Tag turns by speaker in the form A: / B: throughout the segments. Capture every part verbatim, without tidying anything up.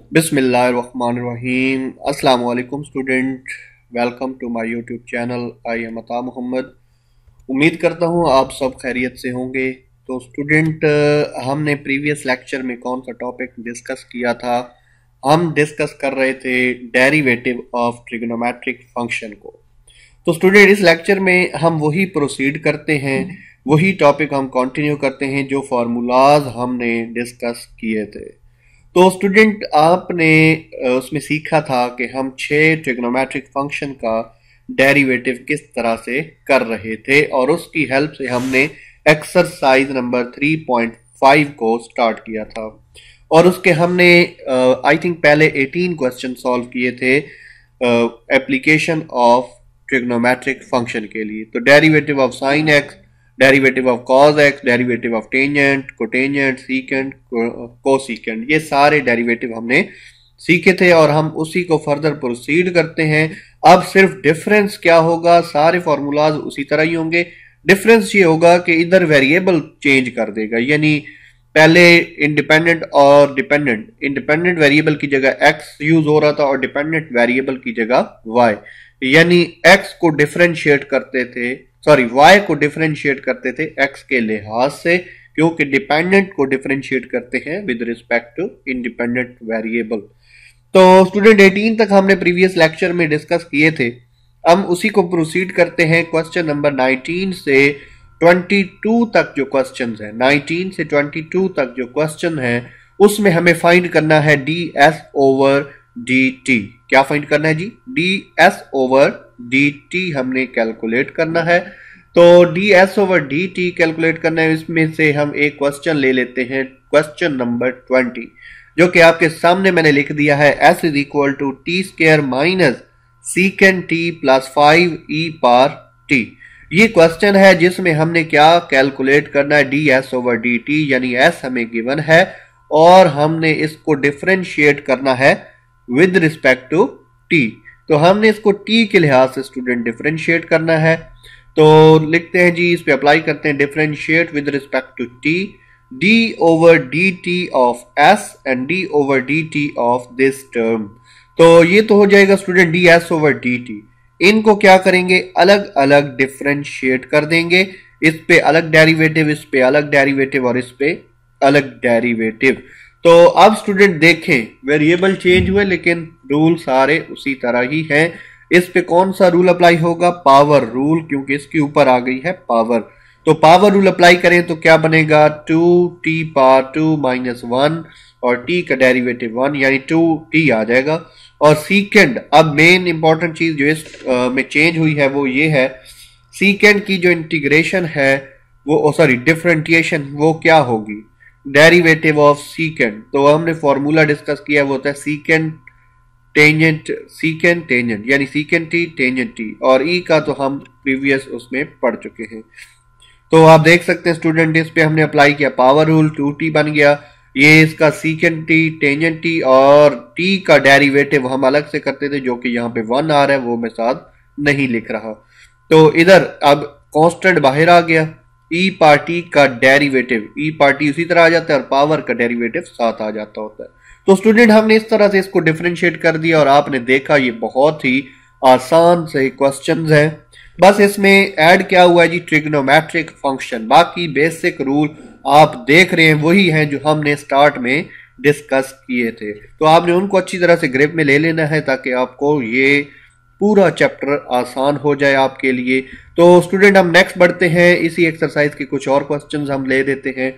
A: बिस्मिल्लाहिर्रहमानिर्रहीम। अस्सलाम वालेकुम student, welcome to my YouTube channel. I am Ata Mohammad. उम्मीद करता हूँ आप सब खैरियत से होंगे। तो स्टूडेंट, हमने प्रीवियस लेक्चर में कौन सा टॉपिक डिस्कस किया था? हम डिस्कस कर रहे थे डेरिवेटिव ऑफ ट्रिग्नोमेट्रिक फंक्शन को। तो स्टूडेंट, इस लेक्चर में हम वही प्रोसीड करते हैं, वही टॉपिक हम कंटिन्यू करते हैं जो फार्मूलाज हमने डिस्कस किए थे। तो स्टूडेंट, आपने उसमें सीखा था कि हम छह ट्रिग्नोमेट्रिक फंक्शन का डेरिवेटिव किस तरह से कर रहे थे और उसकी हेल्प से हमने exercise number three point five को स्टार्ट किया था और उसके हमने आई थिंक पहले अठारह क्वेश्चन सॉल्व किए थे एप्लीकेशन ऑफ ट्रिग्नोमेट्रिक फंक्शन के लिए। तो derivative of sine x, derivative of cos x, derivative of tangent, cotangent, secant, cosecant, ये सारे डेरिवेटिव हमने सीखे थे और हम उसी को फर्दर प्रोसीड करते हैं। अब सिर्फ डिफरेंस क्या होगा, सारे फॉर्मूलाज उसी तरह ही होंगे। डिफरेंस ये होगा कि इधर वेरिएबल चेंज कर देगा, यानी पहले इंडिपेंडेंट और डिपेंडेंट, इंडिपेंडेंट वेरिएबल की जगह एक्स यूज हो रहा था और डिपेंडेंट वेरिएबल की जगह वाई, यानी एक्स को डिफरेंशिएट करते थे, सॉरी वाई को डिफरेंशिएट करते थे एक्स के लिहाज से, क्योंकि डिपेंडेंट को डिफरेंशिएट करते हैं with respect to independent variable. तो स्टूडेंट, अठारह तक हमने प्रीवियस लेक्चर में डिस्कस किए थे। हम उसी को प्रोसीड करते हैं। क्वेश्चन नंबर नाइनटीन से बाईस तक जो क्वेश्चन है, नाइनटीन से बाईस तक जो क्वेश्चन है उसमें हमें फाइंड करना है D S over D t. क्या फाइंड करना है जी? D S over D t हमने कैलकुलेट करना है। तो d S over D t calculate करना है। इसमें से हम एक क्वेश्चन ले लेते हैं, क्वेश्चन नंबर ट्वेंटी, जो कि आपके सामने मैंने लिख दिया है। S is equal to T square minus secant T plus five E पार टी। ये क्वेश्चन है जिसमें हमने क्या कैलकुलेट करना है? D S over D T, यानी एस हमें गिवन है और हमने इसको डिफरेंशिएट करना है विद रिस्पेक्ट टू टी। तो हमने इसको टी के लिहाज से स्टूडेंट डिफरेंशिएट करना है। तो लिखते हैं जी, इस पे अप्लाई करते हैं differentiate with respect to T, D over D T of S and D over D T of this term. तो ये तो हो जाएगा student D S over D T. इनको क्या करेंगे? अलग अलग डिफरेंशिएट कर देंगे। इस पे अलग डेरिवेटिव, इस पे अलग डेरिवेटिव और इस पे अलग डेरिवेटिव। तो अब स्टूडेंट देखें, वेरिएबल चेंज हुए लेकिन रूल सारे उसी तरह ही हैं। इस पे कौन सा रूल अप्लाई होगा? पावर रूल, क्योंकि इसके ऊपर आ गई है पावर। तो पावर रूल अप्लाई करें तो क्या बनेगा? Two T power two minus one और टी का डेरिवेटिव वन, यानी टू टी आ जाएगा। और सीकेंड, अब मेन इंपॉर्टेंट चीज जो इस आ, में चेंज हुई है वो ये है, सीकेंड की जो इंटीग्रेशन है वो, सॉरी डिफरेंटिएशन, वो क्या होगी? Derivative of secant. तो हमने फॉर्मूला डिस्कस किया, वो होता है सीकेंड टेंजेंट, सीकेंड टेंजेंट, यानी सीकेंड टी टेंजेंट टी, और ई का तो हम प्रीवियस उसमें पढ़ चुके हैं। तो आप देख सकते हैं स्टूडेंट, इस पे हमने अप्लाई किया पावर रूल, टू टी बन गया। ये इसका सीकेंड टी टेंजेंट टी और टी का डेरिवेटिव हम अलग से करते थे, जो कि यहाँ पे वन आ रहा है, वो मैं साथ नहीं लिख रहा। तो इधर अब कांस्टेंट बाहर आ गया, ई पार्टी का डेरिवेटिव, ई पार्टी उसी तरह आ जाता है और पावर का डेरिवेटिव साथ आ जाता होता है। तो स्टूडेंट, हमने इस तरह से इसको डिफरेंशिएट कर दिया और आपने देखा ये बहुत ही आसान से क्वेश्चंस है। बस इसमें ऐड क्या हुआ है जी? Trigonometric function. बाकी बेसिक रूल आप देख रहे हैं वही हैं जो हमने स्टार्ट में डिस्कस किए थे। तो आपने उनको अच्छी तरह से ग्रिप में ले लेना है ताकि आपको ये पूरा चैप्टर आसान हो जाए आपके लिए। तो स्टूडेंट, हम नेक्स्ट बढ़ते हैं। इसी एक्सरसाइज के कुछ और क्वेश्चंस हम ले देते हैं।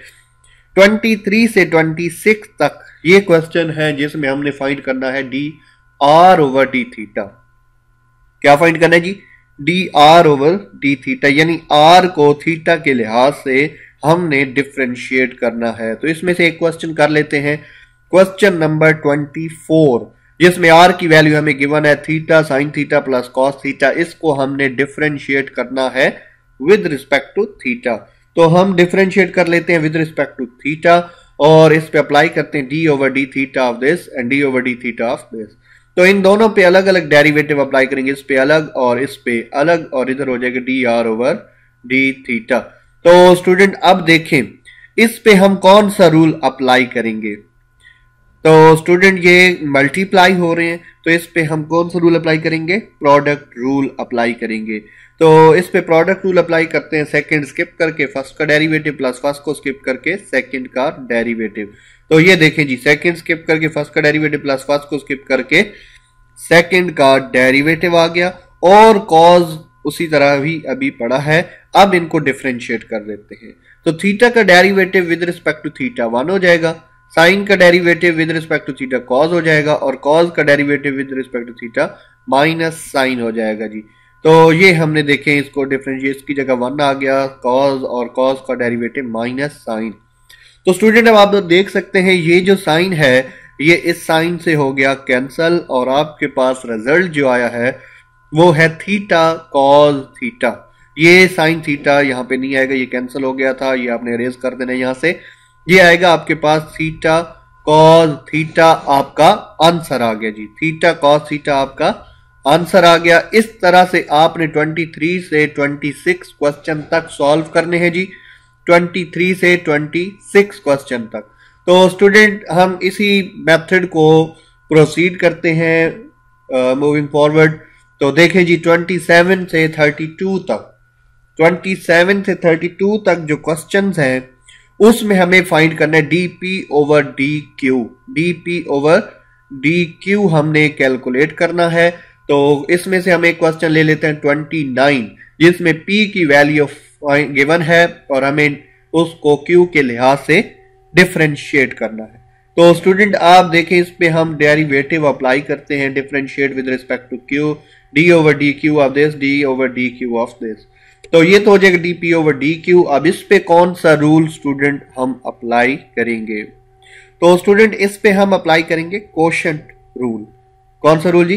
A: तेईस से छब्बीस तक ये क्वेश्चन है जिसमें हमने फाइंड करना है D R over D theta. क्या फाइंड करना है जी? D R over D theta, यानी आर को थीटा के लिहाज से हमने डिफरेंशिएट करना है। तो इसमें से एक क्वेश्चन कर लेते हैं, क्वेश्चन नंबर चौबीस, जिसमें आर की वैल्यू हमें गिवन है theta sine theta plus cos theta. इसको हमने डिफरेंशिएट करना है विद रिस्पेक्ट टू थीटा। तो हम डिफरेंशिएट कर लेते हैं विद रिस्पेक्ट टू थीटा और इस पे अप्लाई करते हैं D over D theta of this and D over D theta of this. तो इन दोनों पे अलग अलग डेरिवेटिव अप्लाई करेंगे, इस पे अलग और इस पे अलग, और इधर हो जाएगा D R over D theta. तो स्टूडेंट, अब देखें इस पे हम कौन सा रूल अप्लाई करेंगे? तो स्टूडेंट ये मल्टीप्लाई हो रहे हैं, तो इस पे हम कौन सा रूल अप्लाई करेंगे? प्रोडक्ट रूल अप्लाई करेंगे। तो इस पे प्रोडक्ट रूल अप्लाई करते हैं, सेकंड स्किप करके फर्स्ट का डेरिवेटिव प्लस फर्स्ट को स्किप करके सेकंड का डेरिवेटिव। तो ये देखें जी, सेकंड स्किप करके फर्स्ट का डेरिवेटिव प्लस फर्स्ट को स्किप करके सेकंड का डेरिवेटिव आ गया, और कॉज उसी तरह भी अभी पड़ा है। अब इनको डिफरेंशिएट कर देते हैं, तो थीटा का derivative with respect to theta one हो जाएगा, साइन का derivative with respect to theta cos हो जाएगा, और कॉज का derivative with respect to theta minus sine हो जाएगा जी। तो ये हमने देखें, इसको डिफरेंशिएट, इसकी जगह वन आ गया, कॉज और कॉज का डेरिवेटिव माइनस साइन। तो स्टूडेंट अब आप देख सकते हैं ये जो साइन है ये इस साइन से हो गया कैंसल, और आपके पास रिजल्ट जो आया है वो है थीटा कॉज थीटा। ये साइन थीटा यहाँ पे नहीं आएगा, ये कैंसिल हो गया था, ये आपने अरेज कर देना यहाँ से। ये आएगा आपके पास थीटा कॉज थीटा, आपका आंसर आ गया जी, थीटा कॉज थीटा आपका आंसर आ गया। इस तरह से आपने तेईस से छब्बीस क्वेश्चन तक सॉल्व करने हैं जी, तेईस से छब्बीस क्वेश्चन तक। तो स्टूडेंट हम इसी मेथड को प्रोसीड करते हैं मूविंग uh, फॉरवर्ड। तो देखें जी, सत्ताईस से बत्तीस तक, सत्ताईस से बत्तीस तक जो क्वेश्चंस हैं उसमें हमें फाइंड करना है D P over D Q, D P over D Q हमने कैलकुलेट करना है। तो इसमें से हम एक क्वेश्चन ले लेते हैं उनतीस, जिसमें पी की वैल्यू गिवन है और हमें उसको क्यू के लिहाज से डिफरेंशिएट करना है। तो स्टूडेंट आप देखें, इस पे हम डेरिवेटिव अप्लाई करते हैं, differentiate with respect to Q, D over D Q of this, D over D Q of this. तो ये तो हो जाएगा D P over D Q. अब इस पे कौन सा रूल स्टूडेंट हम अप्लाई करेंगे? तो स्टूडेंट इस पे हम अप्लाई करेंगे कोशेंट रूल। कौन सा रूल जी?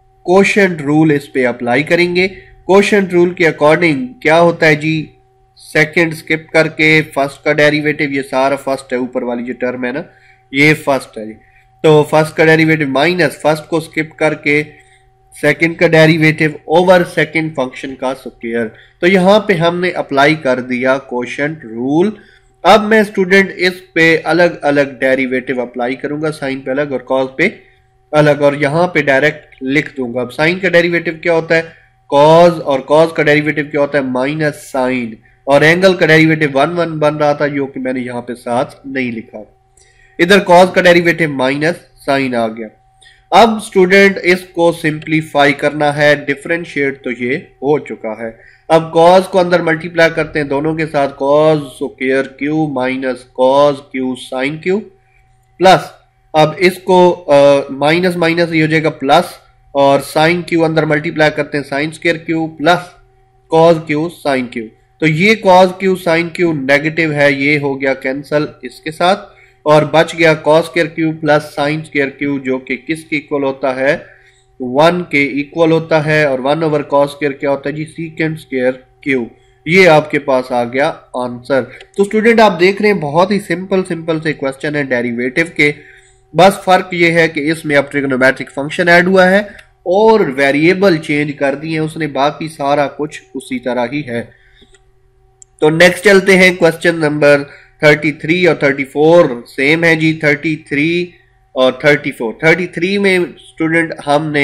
A: कोशेंट रूल इस पे अप्लाई करेंगे। कोशेंट रूल के अकॉर्डिंग क्या होता है जी, सेकंड स्किप करके फर्स्ट का डेरिवेटिव, ये सारा फर्स्ट है, ऊपर वाली जो टर्म है ना ये फर्स्ट है जी। तो फर्स्ट का डेरिवेटिव माइनस फर्स्ट को स्किप करके सेकंड का डेरिवेटिव ओवर सेकंड फंक्शन का स्क्वायर। तो यहां पे हमने अप्लाई कर दिया कोशेंट रूल। अब मैं स्टूडेंट इस पे अलग अलग डेरिवेटिव अप्लाई करूंगा, साइन पे अलग और कॉस पे अलग, और यहां पे डायरेक्ट लिख दूंगा। अब साइन का डेरिवेटिव क्या होता है? कॉस, और कॉस का डेरिवेटिव क्या होता है? माइनस साइन, और एंगल का डेरिवेटिव वन वन बन रहा था जो कि मैंने यहां पे साथ नहीं लिखा। इधर कॉस का डेरिवेटिव माइनस साइन आ गया। अब स्टूडेंट इसको सिंप्लीफाई करना है, डिफरेंशिएट तो ये हो चुका है। अब कॉस को अंदर मल्टीप्लाई करते हैं दोनों के साथ, cos square Q minus cos Q sine Q, plus अब इसको माइनस माइनस ये हो जाएगा प्लस, और साइन क्यू अंदर मल्टीप्लाई करते हैं sine square Q plus cos Q sine Q. तो ये cos Q sine Q negative है, ये हो गया कैंसल इसके साथ, और बच गया cos square Q plus sine square Q, जो कि किसके इक्वल होता है? वन के इक्वल होता है। और वन ओवर कॉस स्क्वायर क्या होता है जी? Secant square Q. ये आपके पास आ गया आंसर। तो स्टूडेंट आप देख रहे हैं बहुत ही सिंपल सिंपल से क्वेश्चन है डेरिवेटिव के, बस फर्क ये है कि इसमें अब ट्रिग्नोमेट्रिक फंक्शन ऐड हुआ है और वेरिएबल चेंज कर दिए उसने, बाकी सारा कुछ उसी तरह ही है। तो नेक्स्ट चलते हैं, क्वेश्चन नंबर तैंतीस और चौंतीस सेम है जी, तैंतीस और चौंतीस। तैंतीस में स्टूडेंट हमने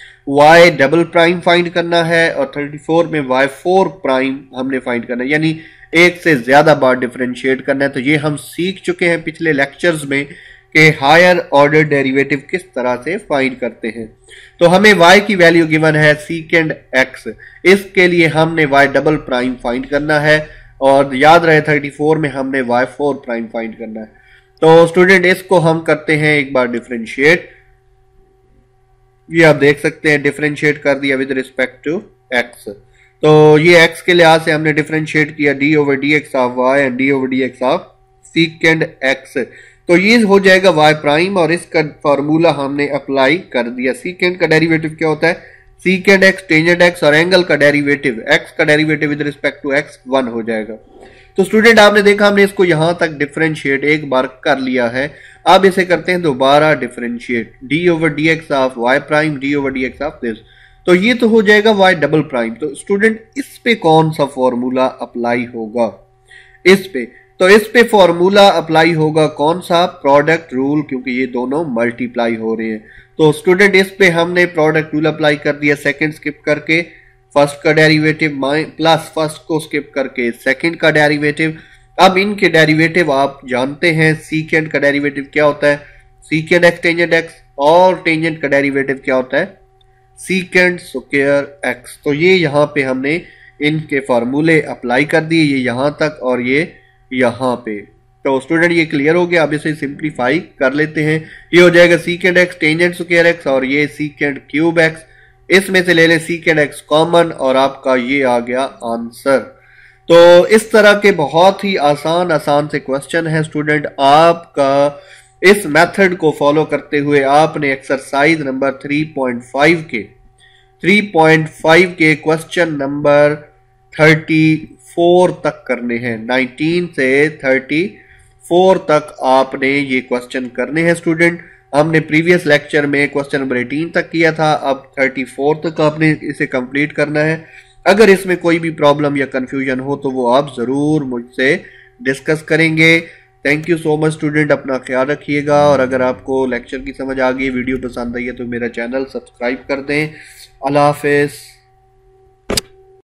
A: y डबल प्राइम फाइंड करना है और चौंतीस में वाई फोर प्राइम हमने फाइंड करना है, यानी एक से ज्यादा बार डिफरेंशिएट करना है। तो ये हम सीख चुके हैं पिछले लेक्चर्स में कि हायर ऑर्डर डेरिवेटिव किस तरह से फाइंड करते हैं। तो हमें y की वैल्यू गिवन है सीकेंड x, इसके लिए हमने y डबल प्राइम फाइंड करना है, और याद रहे चौंतीस में हमने वाई फोर प्राइम फाइंड करना है। तो स्टूडेंट इसको हम करते हैं एक बार डिफरेंशिएट, ये आप देख सकते हैं डिफरेंशिएट कर दिया विद रिस्पेक्ट टू x। तो ये x के लिहाज से हमने डिफरेंशिएट किया D over D X of Y and D over D X of secant x। तो ये हो जाएगा y प्राइम, और इसका फॉर्मूला हमने अप्लाई कर दिया। सीकेंड का डेरिवेटिव क्या होता है? सीकेंड x टेंजेंट x, और एंगल का डेरिवेटिव x का derivative with respect to x one हो जाएगा। तो स्टूडेंट आपने देखा हमने इसको यहां तक डिफरेंशिएट एक बार कर लिया है। अब इसे करते हैं दोबारा differentiate, D over D X of Y prime D over D X of this. तो ये तो हो जाएगा y डबल प्राइम। तो स्टूडेंट इस पे कौन सा फॉर्मूला अप्लाई होगा? इस पे तो इस पे फॉर्मूला अप्लाई होगा कौन सा, प्रोडक्ट रूल, क्योंकि ये दोनों मल्टीप्लाई हो रहे हैं। तो स्टूडेंट इस पे हमने प्रोडक्ट रूल अप्लाई कर दिया, सेकंड स्किप करके फर्स्ट का डेरिवेटिव प्लस फर्स्ट को स्किप करके सेकंड का डेरिवेटिव। अब इनके डेरिवेटिव आप जानते हैं, सीकेंड का डेरिवेटिव क्या होता है, सीकेंड एक्स टेंजेंट एक्स, और टेंजेंट का डेरिवेटिव क्या होता है, सीकेंड स्क्वायर एक्स। तो ये यहाँ पे हमने इनके फार्मूले अप्लाई कर दिए, ये यहाँ तक और ये यहाँ पे। तो स्टूडेंट ये क्लियर हो गया। अब इसे सिंप्लीफाई कर लेते हैं। ये हो जाएगा secant X tangent square X और ये सीकेंड क्यूब एक्स, इसमें से ले लें सीकेंड एक्स कॉमन और आपका ये आ गया आंसर। तो इस तरह के बहुत ही आसान आसान से क्वेश्चन है स्टूडेंट। आपका इस मेथड को फॉलो करते हुए आपने exercise number three point five के थ्री पॉइंट फाइव के क्वेश्चन नंबर थर्टी फोर तक करने हैं। नाइनटीन से थर्टी फोर तक आपने ये क्वेश्चन करने हैं स्टूडेंट। हमने प्रीवियस लेक्चर में क्वेश्चन नंबर एटीन तक किया था, अब थर्टी फोर तक आपने इसे कंप्लीट करना है। अगर इसमें कोई भी प्रॉब्लम या कंफ्यूजन हो तो वो आप ज़रूर मुझसे डिस्कस करेंगे। Thank you so much student, अपना ख्याल रखिएगा। और अगर आपको लेक्चर की समझ आ गई, वीडियो पसंद आई है तो मेरा चैनल सब्सक्राइब कर दें। अल्लाह हाफिज़।